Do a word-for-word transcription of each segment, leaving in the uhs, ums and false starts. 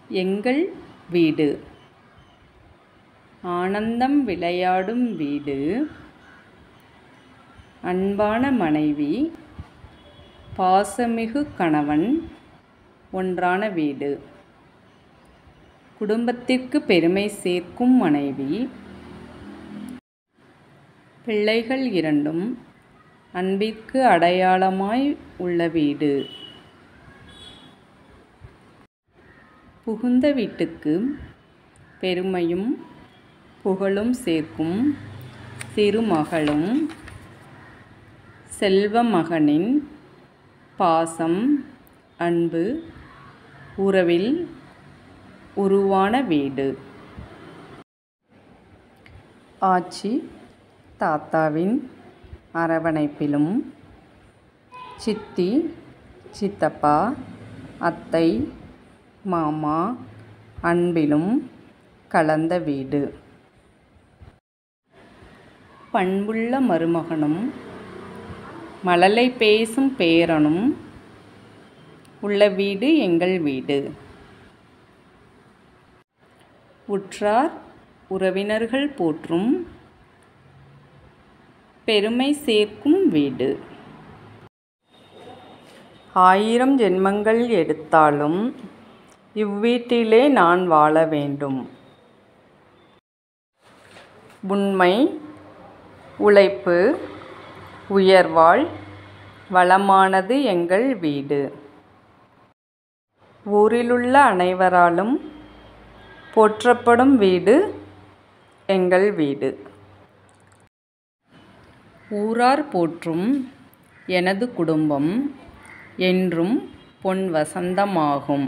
எங்கள் வீடு. ஆனந்தம் விளையாடும் வீடு. அன்பான மனைவி. பாசமிகு கணவன். ஒன்றான வீடு. குடும்பத்திற்கு பெருமை சேர்க்கும் மனைவி. பிள்ளைகள் இரண்டும் அன்பிற்கு அடையாளமாய் உள்ள வீடு. புகுந்த வீட்டுக்கு பெருமையும் புகழும் சேர்க்கும் திருமகளும். செல்வ மகனின் பாசம் அன்பு உறவில் உருவான வீடு. ஆச்சி தாத்தாவின் அரவணைப்பிலும் சித்தி சித்தப்பா அத்தை மாமா அன்பிலும் கலந்த வீடு. பண்புள்ள மருமகனும் மழலை பேசும் பேரனும் உள்ள வீடு எங்கள் வீடு. உற்றார் உறவினர்கள் போற்றும் பெருமை சேர்க்கும் வீடு. ஆயிரம் ஜென்மங்கள் எடுத்தாலும் இவ்வீட்டிலே நான் வாழ வேண்டும். உண்மை உழைப்பு உயர்வாழ் வளமானது எங்கள் வீடு. ஊரிலுள்ள அனைவராலும் போற்றப்படும் வீடு எங்கள் வீடு. ஊரார் போற்றும் எனது குடும்பம் என்றும் பொன் வசந்தமாகும்.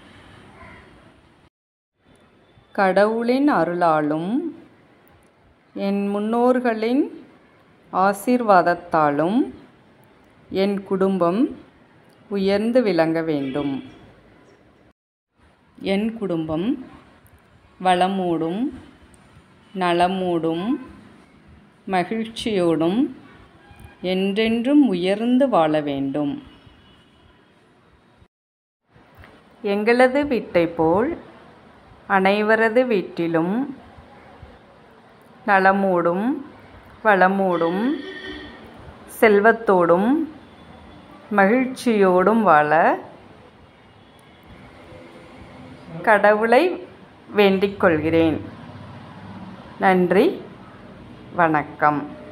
கடவுளின் அருளாலும் என் முன்னோர்களின் ஆசீர்வாதத்தாலும் என் குடும்பம் உயர்ந்து விளங்க வேண்டும். என் குடும்பம் வளமோடும் நலமோடும் மகிழ்ச்சியோடும் என்றென்றும் உயர்ந்து வாழ வேண்டும். எங்களது வீட்டைப் போல் அனைவரது வீட்டிலும் நலமோடும் வளமோடும் செல்வத்தோடும் மகிழ்ச்சியோடும் வாழ கடவுளை வேண்டிக் கொள்கிறேன். நன்றி, வணக்கம்.